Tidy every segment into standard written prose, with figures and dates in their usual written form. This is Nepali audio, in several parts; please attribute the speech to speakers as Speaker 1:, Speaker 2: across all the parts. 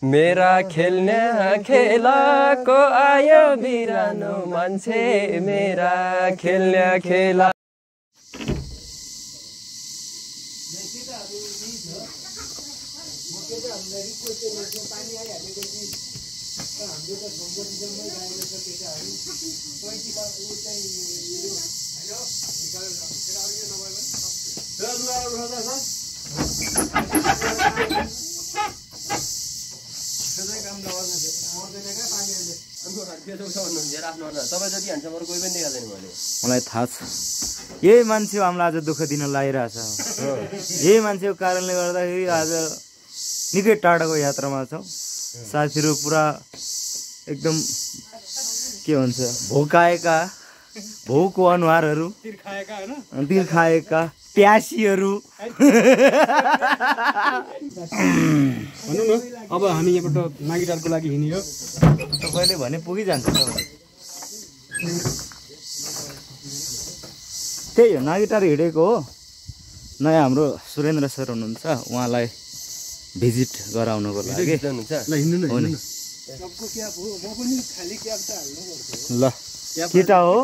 Speaker 1: मेरा खेल्ने खेलाको आयो बिरानो मान्छे मेरा खेल्ने खेला
Speaker 2: मलाई थाहा छ यही मान्छे हामीलाई आज दुःख दिन लागिरहेछ यही मान्छेको कारणले गर्दाखेरि आज निकै टाढाको यात्रामा छौँ साथीहरू पुरा एकदम के भन्छ भोकाएका भोको अनुहारहरू तिर्खाएका प्यासीहरू
Speaker 3: भनौँ न अब हामी यहाँबाट नागिटारको लागि हिँड्यो
Speaker 2: तपाईँले भने पुगिजान्छ तपाईँ त्यही हो नागिटार हिँडेको हो नयाँ हाम्रो सुरेन्द्र सर हुनुहुन्छ उहाँलाई भिजिट गराउनको लागि ल केटा हो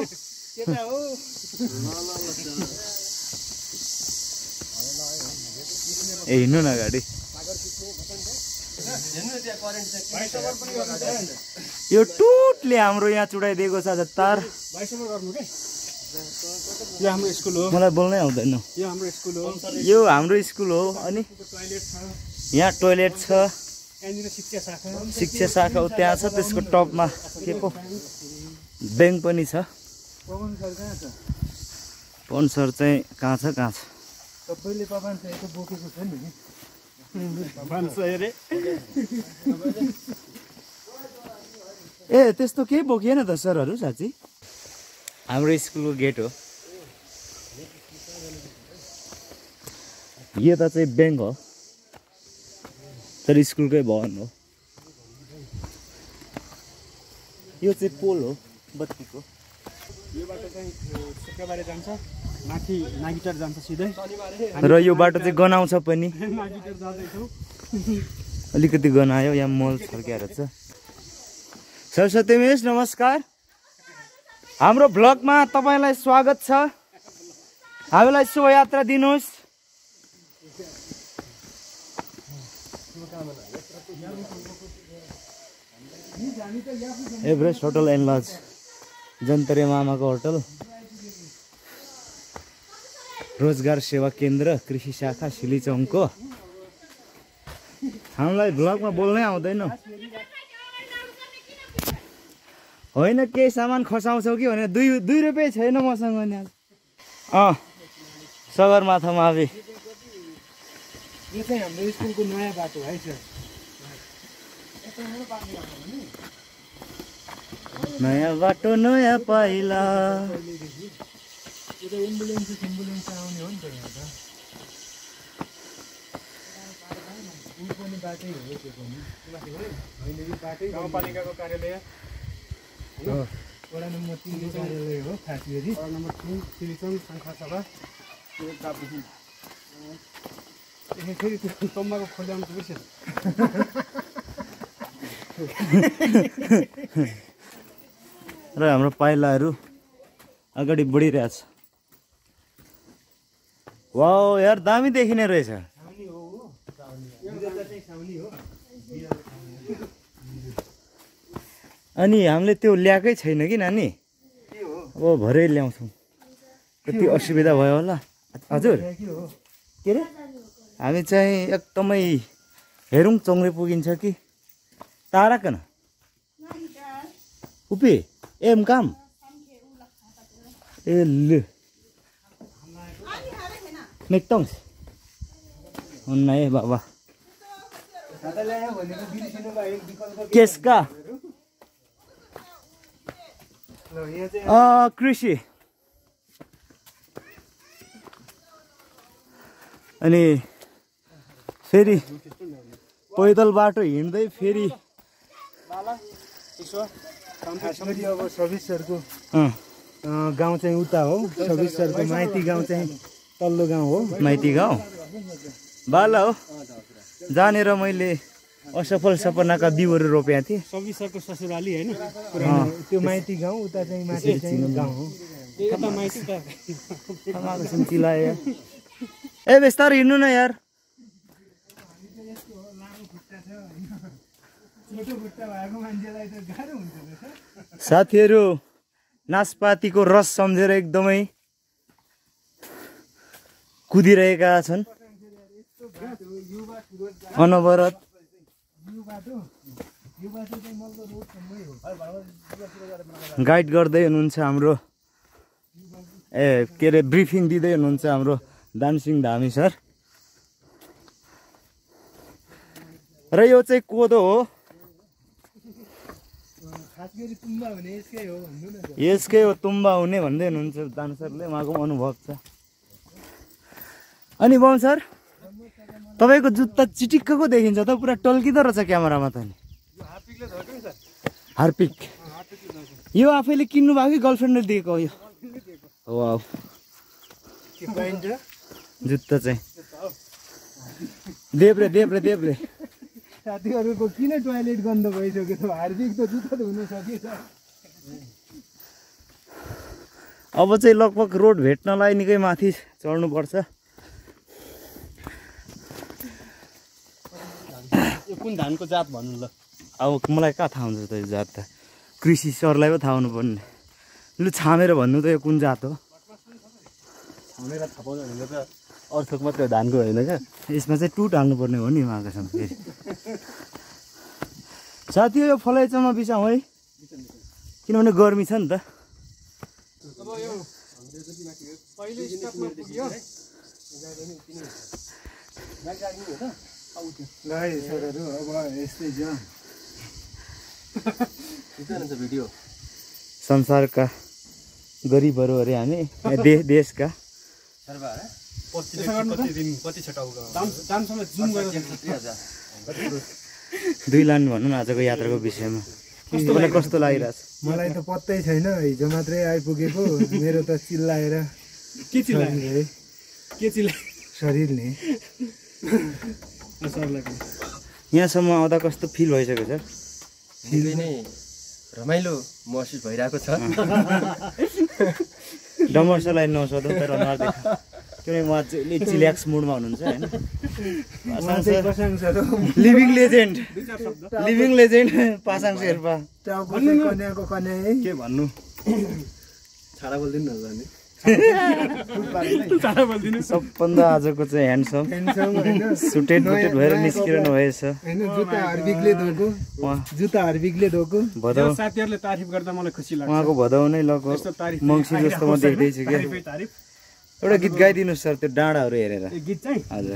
Speaker 2: ए हिँड्नु न गाडी यो टुटले हाम्रो यहाँ चुडाइदिएको छ तार मलाई बोल्नै आउँदैन यो हाम्रो स्कुल हो अनि यहाँ टोइलेट छ शिक्षा शाखा त्यहाँ छ त्यसको टपमा के पो ब्याङ्क पनि छ पवन सर चाहिँ कहाँ छ
Speaker 3: सबैले पवन सरको बोकेको छ नि
Speaker 2: ए त्यस्तो केही बोकिएन त सरहरू साँच्ची हाम्रो स्कुलको गेट हो यो त चाहिँ ब्याङ्क हो तर स्कुलकै भवन हो यो चाहिँ पोल हो बत्तीको
Speaker 3: यो बाटो चाहिँ शुक्रबारे जान्छ माथि नागिटार जान्छ सिधै
Speaker 2: र यो बाटो चाहिँ गनाउँछ पनि
Speaker 3: नागिटार जाँदैछौँ
Speaker 2: अलिकति गनायो यहाँ मल छर्किएर छ सरस्वती मिस नमस्कार हाम्रो भ्लगमा तपाईलाई स्वागत छ हामीलाई शुभयात्रा दिनुहोस् Everest hotel and lodge Jantare मामाको होटल रोजगार सेवा केन्द्र कृषि शाखा सिलिचौनको हामीलाई भ्लगमा बोल्नै आउँदैन होइन केही सामान खसाउँछौ कि भने 2 रुपियाँ छैन मसँग नि सगरमाथा मावि
Speaker 3: यो चाहिँ हाम्रो स्कुलको नयाँ बाटो है सर
Speaker 2: नयाँ बाटो नयाँ पाइला
Speaker 3: एम्बुलेन्स आउने हो नि त यहाँ त पनि बाटै हो त्यो पनि होइन यो बाटै गाउँपालिकाको कार्यालय वडा नम्बर 3 को कार्यालय हो खासगरी वडा नम्बर 3 सिलिचौन संखा सभा फेरि त्यो तम्बाको खोल्याउनु त बिर्सेछ
Speaker 2: र हाम्रो पाइलाहरू अगाडि बढिरहेछ वाउ यार दामी देखिने रहेछ अनि हामीले त्यो ल्याएकै छैन कि नानी अब भरे ल्याउँछौँ कति असुविधा भयो होला हजुर के रे हामी चाहिँ एकदमै हेरौँ चोङ्रे पुगिन्छ कि तारा कन उपी एम काम ए ल मेक्तोङ नहीं बाबा केसका कृषि अनि फेरि पैदल बाटो हिँड्दै फेरि
Speaker 3: अब सबिसरको गाउँ चाहिँ उता हो सबिसरको माइती गाउँ चाहिँ तल्लो गाउँ हो
Speaker 2: माइती गाउँ बाला हो जहाँनिर मैले असफल सपनाका बिउहरू रोपेका थिएँ।
Speaker 3: सबै सरको ससुराली हैन त्यो माइती गाउँ उता चाहिँ माथि चाहिँ गाउँ हो कता माइती त
Speaker 2: आमाको सुन्चिला यार ए बिस्तारै हिँड्नु न यार
Speaker 3: छोटो खुट्टा भएको मान्छेलाई त गाह्रो हुन्छ नि
Speaker 2: साथीहरू नासपातीको रस सम्झेर एकदमै कुदिरहेका छन् अनवरत गाइड गर्दै हुनुहुन्छ हाम्रो के अरे ब्रिफिङ दिँदै हुनुहुन्छ हाम्रो दानसिंह धामी सर र यो चाहिँ कोदो हो यसकै हो तुम्बा हुने भन्दै हुनुहुन्छ दान सरले उहाँको अनुभव छ अनि बम सर तपाईँको जुत्ता चिटिक्कको देखिन्छ त पुरा टल्किँदो रहेछ क्यामेरामा त नि हार्पिक यो आफैले किन्नु भएको कि गर्लफ्रेन्डले दिएको हो यो वाउ जुत्ता चाहिँ देब्रे देब्रे देब्रे
Speaker 3: साथीहरूको किन टोयलेट गन्ध भइसक्यो त हार्दिक त जुत्ता त हुन सकेछ
Speaker 2: अब चाहिँ लगभग रोड भेट्नलाई निकै माथि चढ्नुपर्छ
Speaker 3: यो कुन धानको जात भन्नु ल
Speaker 2: अब मलाई कहाँ थाहा हुन्छ त यो जात त कृषि सरलाई पो थाहा हुनुपर्ने लु छामेर भन्नु त यो कुन जात हो
Speaker 3: छामेर थाहा पाउँछ भने त अर्थक मात्रै धानको होइन क्या
Speaker 2: यसमा चाहिँ टुट हाल्नुपर्ने हो नि उहाँकोसम्म फेरि साथी यो फलैचामा बिसाउँ है किनभने गर्मी छ नि त
Speaker 3: सरहरू अब यस्तै छ
Speaker 2: संसारका गरिबहरू अरे हामी देशका दुई लाइन भनौँ न आजको यात्राको विषयमा तपाईँलाई कस्तो लागिरहेछ
Speaker 3: मलाई त पत्तै छैन हिजो मात्रै आइपुगेको मेरो त चिल्लाएर के चिल्लाए शरीर नि
Speaker 2: यहाँसम्म आउँदा कस्तो फिल भइसक्यो सर
Speaker 1: निकै नै रमाइलो महसुस भइरहेको छ
Speaker 2: डमर्सलाई नसोधौँ तर अनुहार देख किनभने उहाँ चाहिँ चिल्याक्स मुडमा हुनुहुन्छ होइन लिभिङ लेजेन्ड पासाङ शेर्पा
Speaker 3: कन्याको कन्या है
Speaker 2: के भन्नु
Speaker 3: छाडा बोल्दिनु न
Speaker 2: सबभन्दा आजको चाहिँ ह्यान्डसम सुटेड बुटेड भएर निस्किएर नभएछ
Speaker 3: जुत्ता हार्दिकले धोको
Speaker 2: भदौ
Speaker 3: साथीहरूले तारिफ गर्दा मलाई खुसी लाग्छ
Speaker 2: उहाँको भदौ नै लगभग मङ्सी जस्तो म देख्दैछु क्या एउटा गीत गाइदिनुहोस् सर त्यो डाँडाहरू हेरेर
Speaker 3: गीत चाहिँ
Speaker 2: हजुर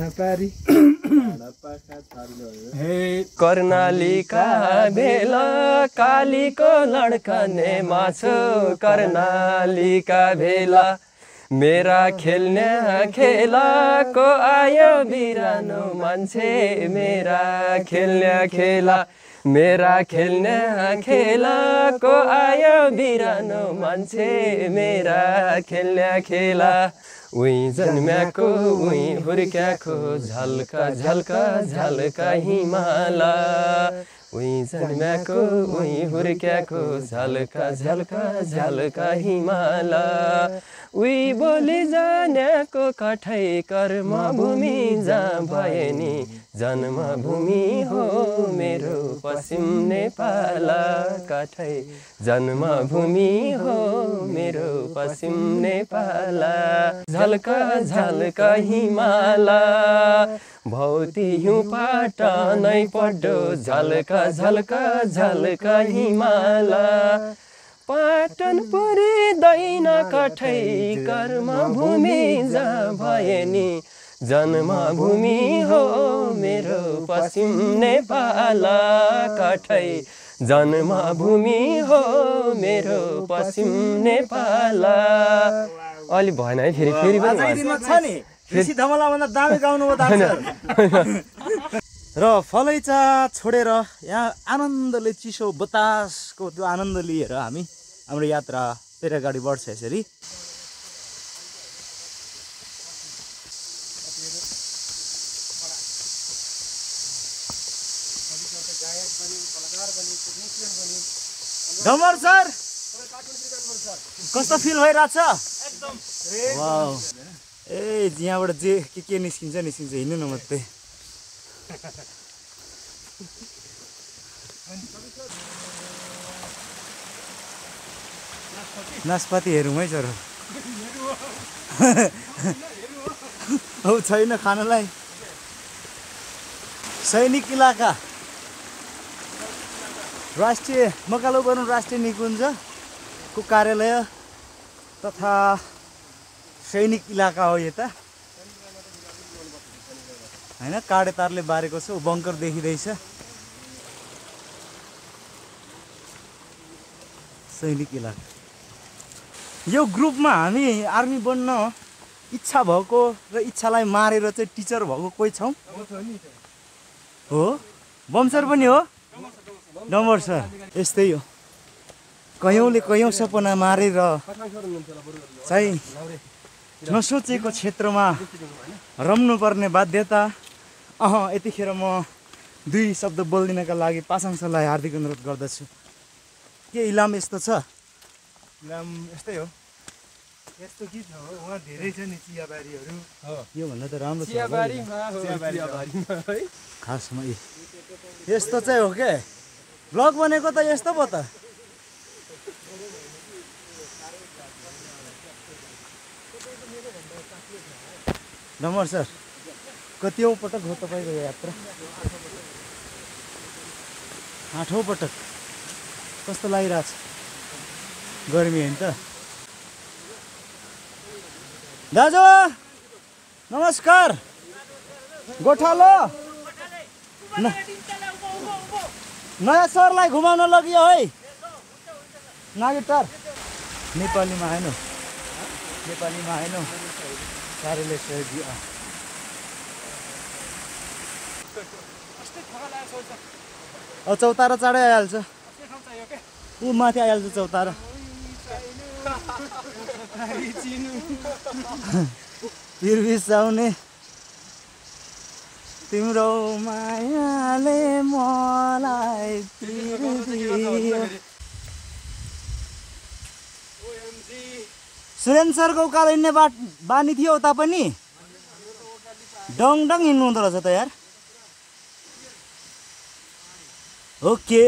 Speaker 1: कर्णालीका भेला कालीको लड्कने माछो कर्णालीका भेला मेरा खेल्ने खेलाको आयो बिरानो मान्छे मेरा खेल्ने खेला मेरा खेल्ने खेलाको आयो बिरानो मान्छे मेरा खेल्ने खेला उही जन्म्याको उही हुर्क्याको झल्का झल्का झल्का हिमाला उही जन्म्याको उही हुर्क्याको झल्का झल्का झल्का हिमाला उही बोली जान्याको कठै कर्मभूमि जहाँ भए नि जन्मभूमि हो मेरो पश्चिम नेपाल कठै जन्मभूमि हो मेरो पश्चिम नेपाल झल्का झल्का हिमाला भौती हिउँ पाटनै पड्डो झल्का झल्का झल्का हिमाला पाटन पुरिँदैन कठै कर्मभूमि जहाँ भए नि जन्मभूमि हो मेरो पश्चिम नेपाल कठै जन्मभूमि हो मेरो पश्चिम नेपाल अलि भएन है फेरि फेरि
Speaker 2: र फलैचा छोडेर यहाँ आनन्दले चिसो बतासको त्यो आनन्द लिएर हामी हाम्रो यात्रा फेरि अगाडि बढ्छ यसरी डमर सर कस्तो फिल भइरहेछ वाउ ए यहाँबाट जे के निस्किन्छ हिँड्नु न मात्रै नास्पाती हेरौँ है सर औ छैन खानलाई सैनिक इलाका राष्ट्रिय मकालु वरुण राष्ट्रिय निकुञ्जको कार्यालय तथा सैनिक इलाका हो यता हैन काडे तारले बारेको छ बङ्कर देखिँदैछ सैनिक इलाका यो ग्रुपमा हामी आर्मी बन्न इच्छा भएको र इच्छालाई मारेर चाहिँ टिचर भएको कोही छौँ हो बमसर पनि हो डमर सर यस्तै हो कयौँले कयौँ सपना मारेर चाहिँ नसोचेको क्षेत्रमा रम्नुपर्ने बाध्यता यतिखेर म दुई शब्द बोलिदिनका लागि पासाङ सरलाई हार्दिक अनुरोध गर्दछु के इलाम यस्तो छ
Speaker 3: इलाम यस्तै हो यस्तो के छ हो वहाँ धेरै छ नि चियाबारीहरू
Speaker 2: योभन्दा त राम्रो छ
Speaker 3: है
Speaker 2: खासमा यस्तो चाहिँ हो के ब्लग बनेको त यस्तो पो त डमर सर कतिौँ पटक हो तपाईँको यात्रा 8औं पटक कस्तो लागिरहेछ गर्मी होइन त दाजु नमस्कार गोठालो नयाँ सरलाई घुमाउन लगियो है नागेटार नेपालीमा आएन कार्यालय सहयोगी चौतारा चाँडै आइहाल्छ ऊ माथि आइहाल्छ चौतारा बिर्बिसाउने तिम्रो मायाले मलाई सुरेन सरको उकालो हिँड्ने बानी थियो उता पनि डङ हिँड्नु हुँदो रहेछ त यार ओके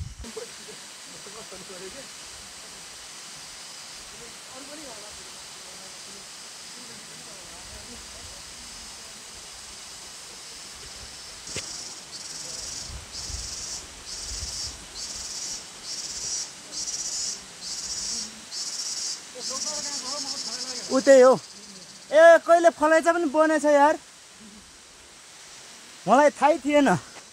Speaker 2: उतै हो ए कहिले फलैचा पनि बनेछ यार मलाई थाहै थिएन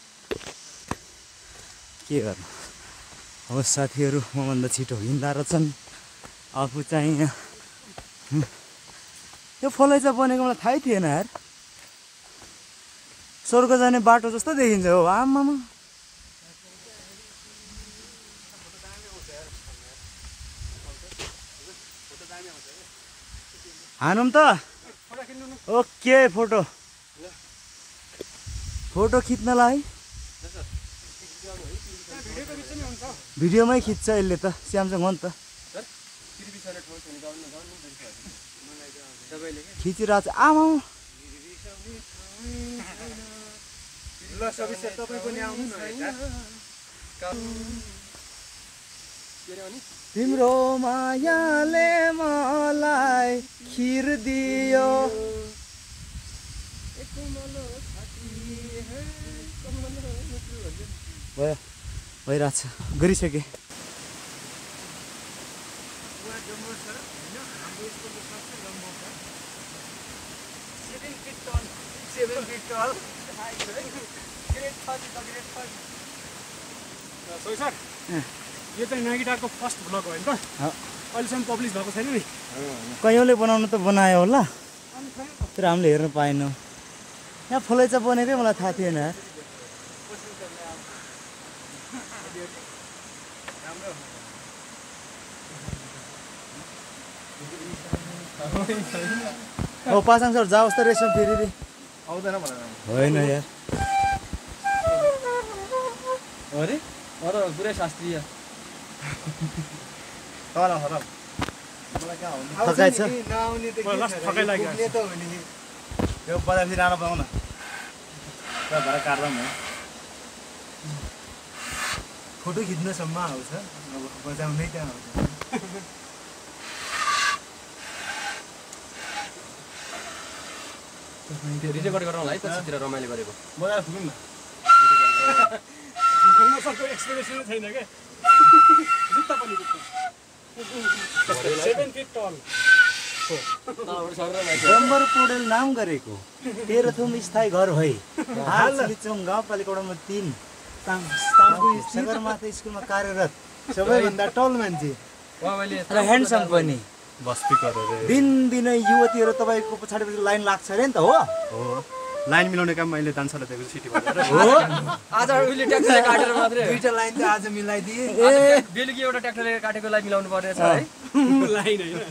Speaker 2: के गर्नु अब साथीहरू मभन्दा छिटो हिँड्दा रहेछन् आफू चाहिँ यो फलैचा बनेको मलाई थाहै थिएन यार स्वर्ग जाने बाटो जस्तो देखिन्छ हो आमामा हानौँ त ओके फोटो खिच्नलाई भिडियोमै खिच्छ यसले त स्यामसङ हो नि त खिचिरहेको छ आमा
Speaker 3: ल सबै तपाईँ पनि आउनु न
Speaker 2: तिम्रो मायाले मलाई खिर दियो भइरहेछ गरिसके
Speaker 3: यो चाहिँ नागिटारको फर्स्ट भ्लग हो नि त अहिलेसम्म पब्लिस भएको छैन नि
Speaker 2: कयौँले बनाउनु त बनायो होला तर हामीले हेर्न पाएनौँ यहाँ फलैचा बनेकै मलाई थाहा थिएन हो पासाङ सर जाओस् त रेस्टुरेन्ट फेरि
Speaker 3: आउँदैन
Speaker 2: होइन यार
Speaker 1: अरे म त पुरै शास्त्रीय
Speaker 2: थकाइ छ
Speaker 3: नआउने त के
Speaker 4: लास्ट
Speaker 3: छ र,
Speaker 4: थकाइ लाग्यो।
Speaker 3: पुग्ने त हो नि।
Speaker 2: यो बजारतिर राणा पाउँ न भएर काट्दा पनि
Speaker 3: फोटो खिच्नसम्म आउँछ अब बजाउनै त आउँछ
Speaker 1: रिकर्ड गरौँ होला है पछितिर रमाइलो गरेको
Speaker 2: बजार पुग्यौँ न
Speaker 4: सरको एक्सपेक्टेसन छैन के जुत्ता पनि 7 फिट टल
Speaker 2: डम्बर पौडेल नाम गरेको तेह्रथुम स्थायी घर भई हाल सिलिचुङ गाउँपालिका वडा नम्बर 3 सगरमाथा स्कुलमा कार्यरत
Speaker 3: सबैभन्दा टल मान्छे
Speaker 1: उहाँले
Speaker 2: र ह्यान्डसम पनि
Speaker 5: बस्पिकर अरे
Speaker 2: दिनदिनै युवतीहरू तपाईँको पछाडिपट्टि लाइन लाग्छ अरे नि त हो
Speaker 5: हो लाइन मिलाउने काम मैले दान्सालाई दिएको सिटी बजाएर
Speaker 1: आज उहिले ट्र्याक्टरले काटेर मात्रै
Speaker 3: दुईटा लाइन त आज मिलाइदिए
Speaker 1: बेलुकी एउटा ट्र्याक्टरले काटेकोलाई मिलाउनु पर्ने छ है
Speaker 4: लाइन होइन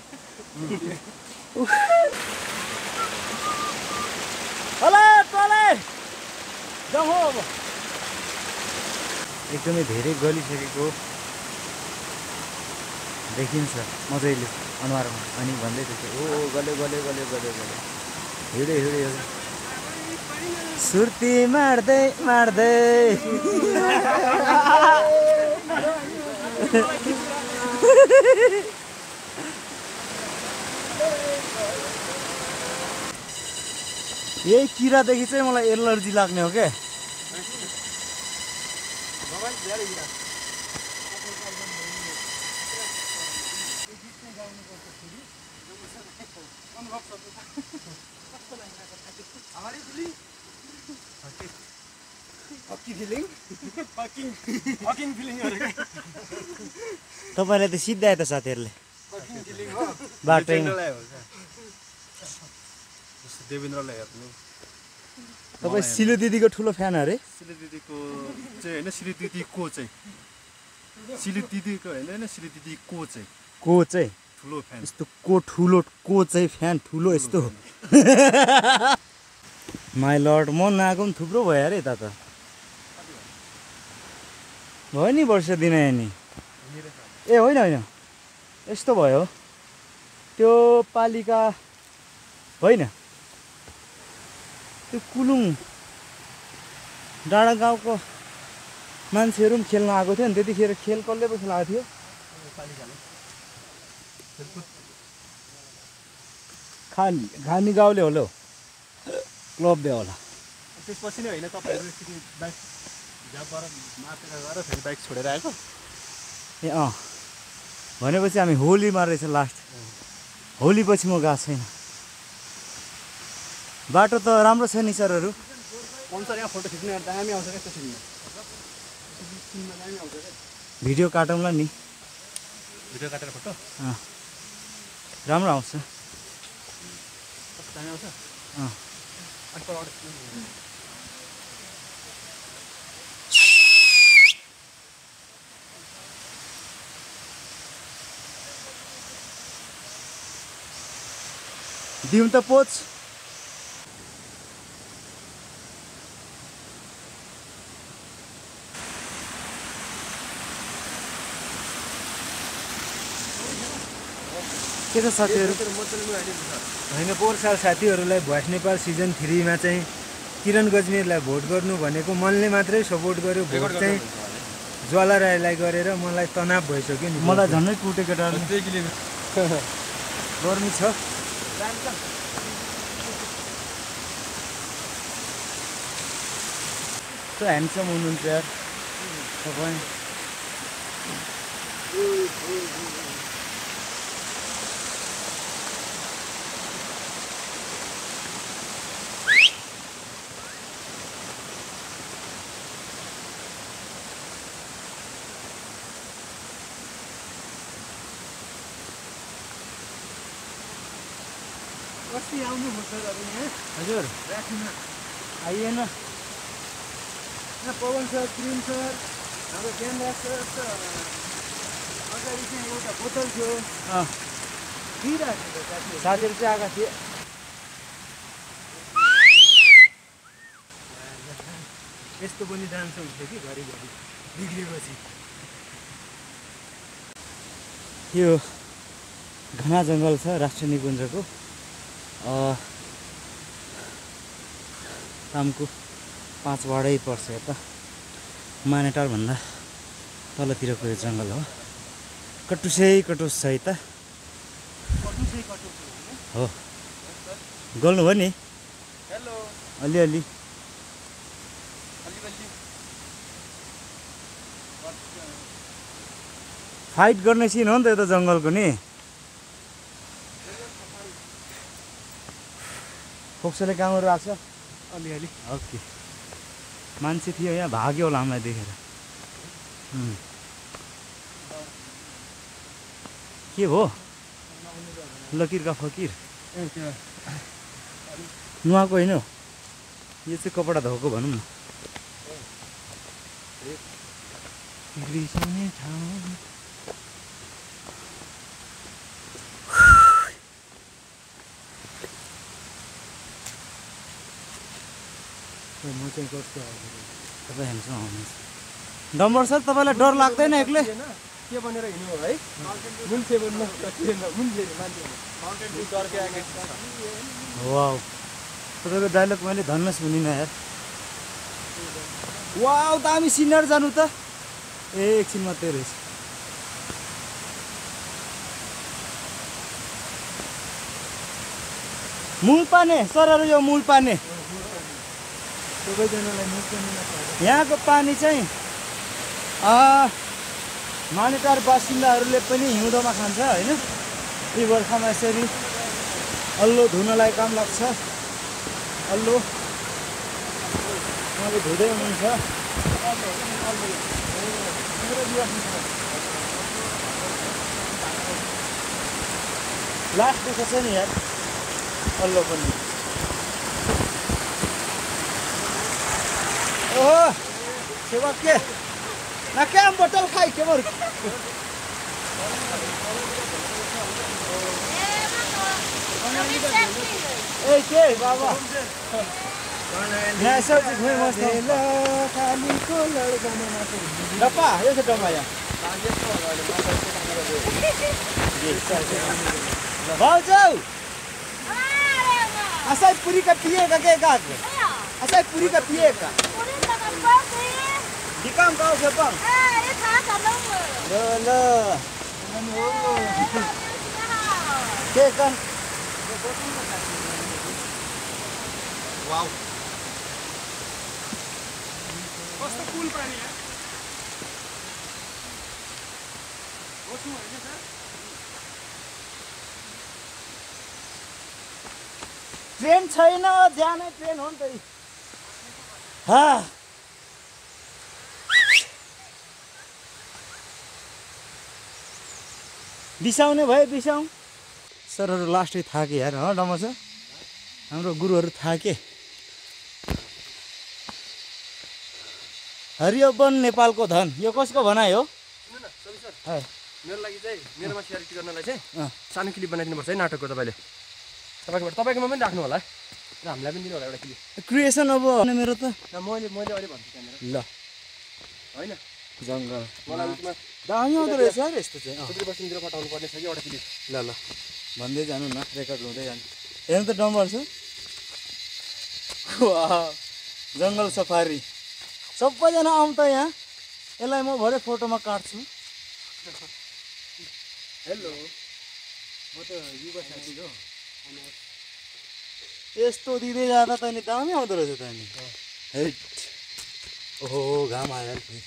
Speaker 2: होला तले जाउँ हो अब एकदमै धेरै गलिसकेको देखिन्छ मजाले अनुहारमा अनि भन्दै थियो ओ गल्यो गल्यो गल्यो गल्यो गल्यो हिँड्यो हिँड्यो हिँड्यो सुर्ती मार्दै मार्दै यही किरादेखि चाहिँ मलाई एलर्जी लाग्ने हो क्या
Speaker 4: फकिङ फिलिङ गरेको
Speaker 2: तपाईँलाई त सिद्धायो त साथीहरूले बाटैमा
Speaker 5: देवेन्द्रलाई हेर्नु
Speaker 2: तपाईँ सिलो दिदीको ठुलो फ्यान अरे
Speaker 5: सिली दिदीको चाहिँ होइन सिली दिदीको चाहिँ सिली दिदीको होइन होइन सिली दिदीको चाहिँ
Speaker 2: को चाहिँ
Speaker 5: ठुलो फ्यान
Speaker 2: यस्तो को ठुलो को चाहिँ फ्यान ठुलो यस्तो माई लर्ड म नआएको पनि थुप्रो भयो अरे यता त भयो नि वर्ष दिन नि ए होइन होइन यस्तो भयो त्यो पालिका होइन त्यो कुलुङ डाँडा गाउँको मान्छेहरू पनि खेल्न आएको थियो नि त्यतिखेर खेल कसले पो खेलाएको थियो खानी गाउँले होला हौ क्लबले होला
Speaker 5: त्यसपछि नै होइन तपाईँहरू एकचोटि बाइक झ्यापबाट मातेर गएर फेरि बाइक छोडेर आएको
Speaker 2: ए अँ भनेपछि हामी होलीमा रहेछ लास्ट होली पछि म गएको छैन बाटो त राम्रो छ नि सरहरू
Speaker 5: अनुसार यहाँ फोटो खिच्ने दामी आउँछ क्या त्यसरी दामी आउँछ क्या
Speaker 2: भिडियो काटौँला नि
Speaker 5: भिडियो काटेर फोटो
Speaker 2: राम्रो आउँछ
Speaker 5: दामी आउँछ
Speaker 2: अँ दिउँ त पोच के छ साथीहरू
Speaker 3: होइन पोहोर साल साथीहरूलाई भोइस नेपाल सिजन 3 मा चाहिँ किरण गजमेरलाई भोट गर्नु भनेको मनले मात्रै सपोर्ट गर्यो भोट चाहिँ ज्वाला राईलाई गरेर मलाई तनाव भइसक्यो नि
Speaker 2: मलाई झन्डै कुटेको डर
Speaker 3: गर्मी छ
Speaker 2: कस्तो ह्यान्डसम हुनुहुन्छ यार तपाईँ
Speaker 3: कति आउनु पर्छ यहाँ
Speaker 2: हजुर
Speaker 3: राख्नु
Speaker 2: आइएन
Speaker 3: यहाँ पवन सर क्रिम सर हाम्रो ज्ञानराज सर अगाडि चाहिँ एउटा बोतल थियो दिइराखेको साथीहरू
Speaker 2: साथीहरू चाहिँ आएका थिए
Speaker 3: यस्तो पनि डान्स हुन्छ कि घरिघरि बिग्रेपछि।
Speaker 2: यो घना जङ्गल छ राष्ट्रिय निकुञ्जको। तामको 5 वाडै पर्छ यता। मानेटारभन्दा तलतिरको यो जङ्गल हो। कटुसै कटुस छ यता। हो गल्नु भयो नि अलिअलि। फाइट गर्ने सिन हो नि त यो त जङ्गलको नि। फोक्सोले कामहरू आएको छ
Speaker 3: अलिअलि।
Speaker 2: ओके मान्छे थियो यहाँ भाग्यो होला हामीलाई देखेर। के भो लकिर का फकिर नुहाएको होइन यो चाहिँ कपडा धोएको भनौँ न।
Speaker 3: रिसाउने ठाउँ म चाहिँ कस्तो
Speaker 2: तपाईँ हामीसँग आउनुहोस्। डम्बर सर तपाईँलाई डर लाग्दैन एक्लै?
Speaker 1: के भनेर हिँड्नु हो है मुन्से बोल्नु मुन्से मान्छे
Speaker 2: वाउ तपाईँको डाइलग मैले धन्न सुनिनँ यार। वाउ दामी सिनियर जानु त। एकछिन मात्रै रहेछ। मूल पाने सरहरू यो मूल पाने। यहाँको पानी चाहिँ मानेटार बासिन्दाहरूले पनि हिउँदोमा खान्छ होइन। यी बर्खामा यसरी अल्लो धुनलाई काम लाग्छ। अल्लो उहाँले धुँदै हुनुहुन्छ। लास्ट देख्छ छ नि यार अल्लो पनि। ओहो सेवा के ना क्या बोतल खाई के मोर ए के बाबा यहाँ सब चीज में मस्त खाली को लड़का में डब्बा ये से डब्बा यहाँ भाव जाओ असाई पूरी का पिएगा के का असाई पूरी का पिएगा दिकाम का उसे पंग ल के kan वाउ
Speaker 4: कस्तो कुल पानी यार बस्नु होइन सर
Speaker 2: ट्रेन छैन जानै ट्रेन हो नि त। हा बिसाउने भयो बिसाउँ। सरहरू लास्टै थाके यार हो डम्बर छ हाम्रो गुरुहरू थाके। हरियो वन नेपालको धन यो कसको भनाइ हो?
Speaker 1: मेरो लागि चाहिँ मेरोमा सेयरिटी गर्नलाई चाहिँ सानो क्लिप बनाइदिनुपर्छ है नाटकको। तपाईँकोमा पनि राख्नु होला र हामीलाई पनि दिनु होला एउटा क्लिप।
Speaker 2: क्रिएसन अब मेरो त
Speaker 1: मैले अहिले भन्छु त्यहाँनिर
Speaker 2: ल
Speaker 1: होइन
Speaker 2: जङ्गल
Speaker 1: मलाई उसमा
Speaker 2: दामी आउँदो रहेछ यार यस्तो चाहिँ।
Speaker 1: सुत्री बस्तीतिर पठाउनु पर्ने छ कि एउटा क्लिप।
Speaker 2: ल ल भन्दै जानु न रेकर्ड हुँदै जानु। हेर्नु त डम्बर छ जङ्गल सफारी। सबैजना आउँ त यहाँ। यसलाई म भरे फोटोमा काट्छु।
Speaker 1: हेलो म त युवा साथी हो।
Speaker 2: यस्तो दिँदै जाँदा त नि दामी आउँदो रहेछ त नि। हेट ओहो घाम आयो नि।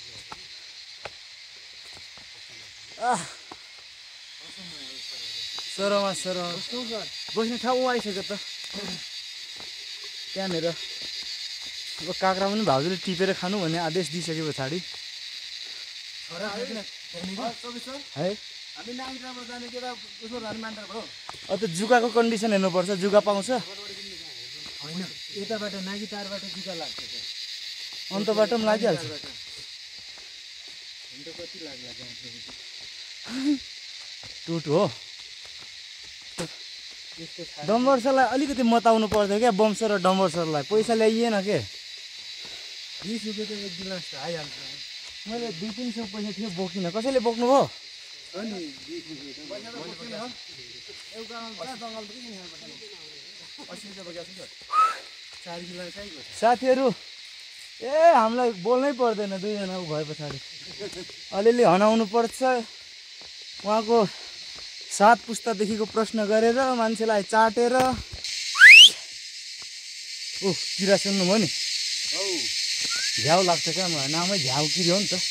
Speaker 2: सरमा सर बस्ने ठाउँ आइसक्यो त त्यहाँनिर। अब काँक्रा पनि भाउजूले टिपेर खानु भन्ने आदेश दिइसके पछाडि है
Speaker 1: हामी नाइट्राबाट जाने के त उसो जाने मान्टर भयो।
Speaker 2: अब त जुगाको कन्डिसन हेर्नुपर्छ। जुगा पाउँछ
Speaker 3: होइन यताबाट नागी तारबाट जुका लाग्छ
Speaker 2: अन्तबाट पनि लागिहाल्छ।
Speaker 3: कति लाग्ला
Speaker 2: टुट हो। डम्बर सरलाई अलिकति मताउनु पर्थ्यो क्या। बम सर र डम्बर सरलाई पैसा ल्याइएन के।
Speaker 3: 20 रुपियाँ त एक गिलास त आइहाल्छ
Speaker 2: मैले 200-300 पैसा थियो बोकिनँ कसैले बोक्नु भयो
Speaker 3: अनि 4 गिलास आइगयो
Speaker 2: साथीहरू ए हामीलाई बोल्नै पर्दैन दुईजनाको भए पछाडि अलिअलि हनाउनु पर्छ उहाँको 7 पुस्तादेखिको प्रश्न गरेर मान्छेलाई चाटेर ओ किरा सुन्नुभयो नि झ्याउ लाग्छ क्या मलाई नामै झ्याउ किरी हो नि त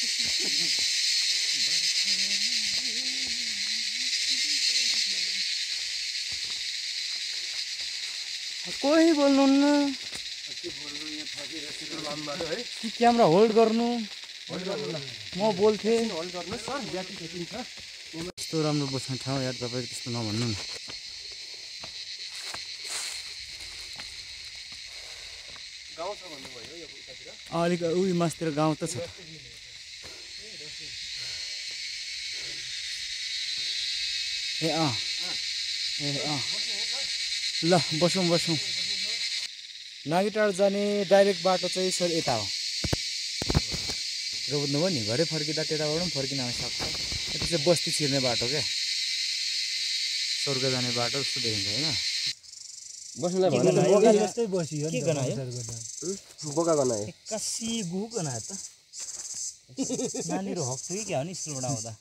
Speaker 2: कोही बोल्नुहुन्न कि क्यामेरा होल्ड गर्नु म बोल्थेँ
Speaker 1: होल्ड गर्नुहोस् सर ब्याट्री सेटिङ छ
Speaker 2: यस्तो राम्रो बस्ने ठाउँ यार तपाईँ त्यस्तो नभन्नु न
Speaker 1: गाउँ छ भन्नुभयो यो उतातिर
Speaker 2: अलिक उयो मासतिर गाउँ त छ ए अँ ल बसौँ नागीटाँडा जाने डाइरेक्ट बाटो चाहिँ सर यता हो बुझ्नुभयो नि घरै फर्किँदा त्यताबाट पनि फर्किन सक्छ यता चाहिँ बस्ती छिर्ने बाटो क्या स्वर्ग जाने बाटो जस्तो देखिन्छ होइन
Speaker 1: बस्नुलाई भनेर
Speaker 3: जस्तै बसियो
Speaker 2: के गर्न आयो
Speaker 1: बोका गर्न आयो
Speaker 2: एक्कासी गुकन आयो त नानीहरू हक्छु कि क्या हो नि स्कुलबाट आउँदा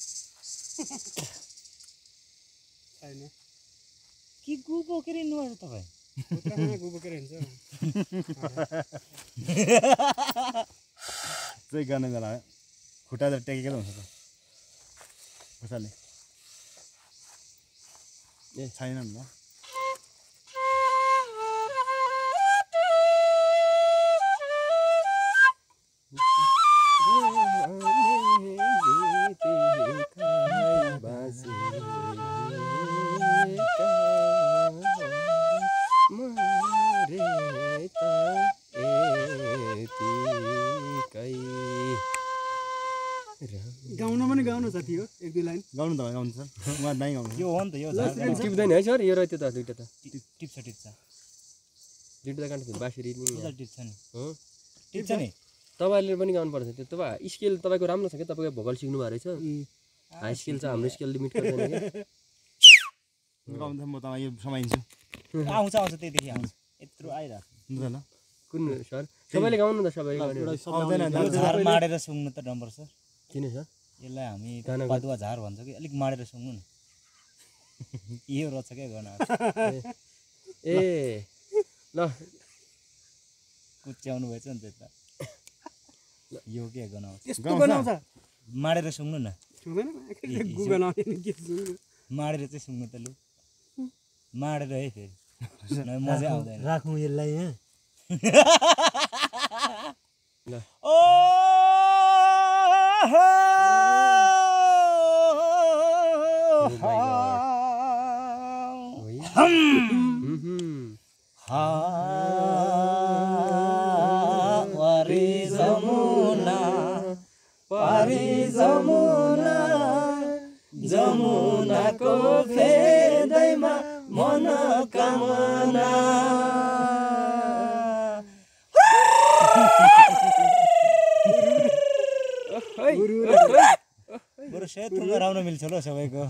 Speaker 2: के गु बोकेर हिँड्नुभयो तपाईँ
Speaker 5: चाहिँ गर्ने बेला खुट्टा त टेकेको हुन्छ त खुट्टाले ए छैन नि त
Speaker 3: गाउन पनि गाउनु साथी हो एक दुई लाइन
Speaker 5: गाउनु त गाउनु सर उहाँ दाइ गाउनु
Speaker 2: यो हो नि त यो
Speaker 1: टिप्दैन है सर यो र त्यो त दुइटा त
Speaker 2: टिप्छ
Speaker 1: दुइटा त काट्छ बाँसुरी नि
Speaker 2: टिप्छ नि
Speaker 1: हो
Speaker 2: टिप्छ नि
Speaker 1: तपाईँले पनि गाउनुपर्छ त्यो तपाईँ स्केल तपाईँको राम्रो छ क्या तपाईँको भोकल सिक्नु भएको रहेछ हाई स्केल छ हाम्रो स्केल लिमिट गर्दैन क्या
Speaker 5: गाउनु त म त यो समाइन्छु
Speaker 2: आउँछ त्यहीदेखि आउँछ यत्रो आइरहेको
Speaker 5: हुँदैन
Speaker 1: कुन सर तपाईँले गाउनु त सबै
Speaker 2: झार माडेर सुँग्नु त नम्बर सर
Speaker 1: किन सर
Speaker 2: यसलाई हामी पदुवा झार भन्छ कि अलिक माडेर सुँग्नु न यो रहेछ क्या गर्न
Speaker 1: ए ल
Speaker 2: कुच्याउनु भएछ नि त्यता यो के गनाउँछ
Speaker 3: गनाउँछ
Speaker 2: माडेर सुँग्नु न
Speaker 3: गनाउने
Speaker 2: माडेर चाहिँ सुँग्नु त लु माडेर है फेरि मजा आउँदैन
Speaker 3: राखौँ यसलाई यहाँ
Speaker 2: ओ जमुनाको फेदैमा मनोकामना बरु सेट तुङ्गा राम्रो मिल्छ ल सबैको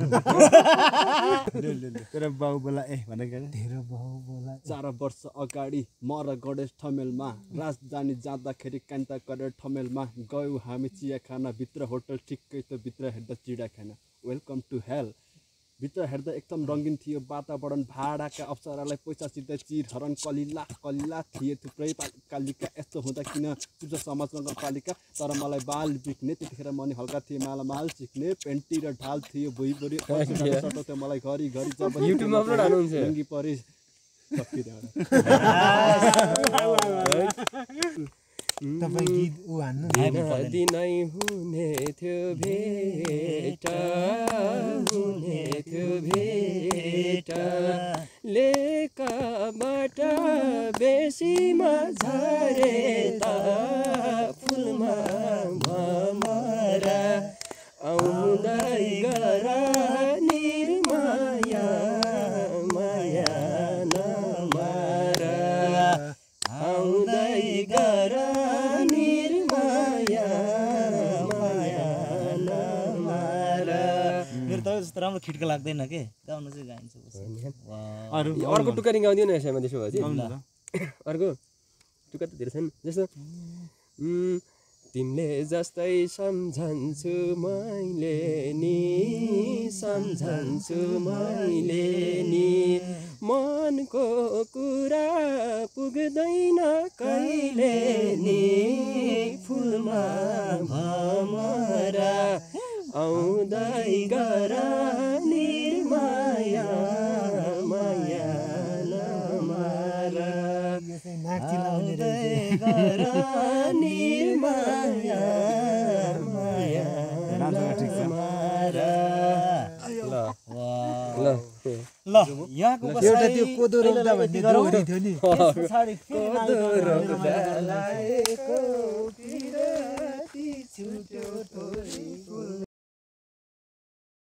Speaker 5: तेरो बाउ बोला ए भनेको
Speaker 3: तेरो बाउ बोला
Speaker 6: 4 वर्ष अगाडि म र गणेश ठमेलमा राजधानी जाँदाखेरि कान्ता गरेर ठमेलमा गयौँ हामी चिया खाना भित्र होटल ठिक्कै त भित्र हेर्दा चिडियाखाना वेलकम टु हेल भित्र हेर्दा एकदम रङ्गिन थियो वातावरण भाडाका अप्सरालाई पैसा सिधै चिरहरण कलिला कलिला थिए थुप्रै कालिका यस्तो हुँदा किन पूजा समाज नगरपालिका तर मलाई बाल बिक्ने त्यतिखेर मनी हल्का थिए माल चिक्ने पेन्टी र ढाल थियो भुइँभरि सटाउँथ्यो मलाई घरिघरि जब
Speaker 1: युट्युबमा अपलोड हाल्नुहुन्छ
Speaker 6: लुङ्गी परि
Speaker 3: तपाईँ गीत ऊ हान्नु
Speaker 1: दिनै हुने थियो भेट लेकाबाट बेसीमा झरे त फुलमा भमरा आउँदै गर निर्माया माया नमारा आउँदै गर
Speaker 2: जस्तो राम्रो खिड्का लाग्दैन के गाउन चाहिँ गाइन्छ
Speaker 1: अर्को टुक्का गाउँदियो न यसैमा त्यसो भए चाहिँ अर्को टुक्का त धेरै छन् जस्तो तिमीले जस्तै सम्झन्छु मैले नि सम्झन्छु मैले नि मनको कुरा पुग्दैन कहिले नि फुलमा भमरा आउँदै गर निर्माया माया नमारा आउँदै गर निर्माया माया नमारा
Speaker 2: ल यहाँको
Speaker 3: एउटा त्यो कोदो रोप्दा भन्ने दोहोरी थियो नि
Speaker 1: कोदो रोप्दा लागेको पिराती छुट्यो